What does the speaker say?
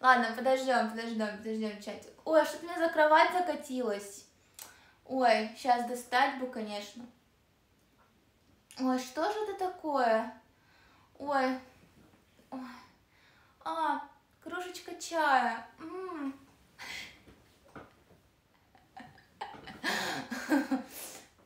Ладно, подождем, чатик. Ой, что-то у меня за кровать закатилась. Ой, сейчас достать бы, конечно. Ой, что же это такое? Ой, ой. А, кружечка чая.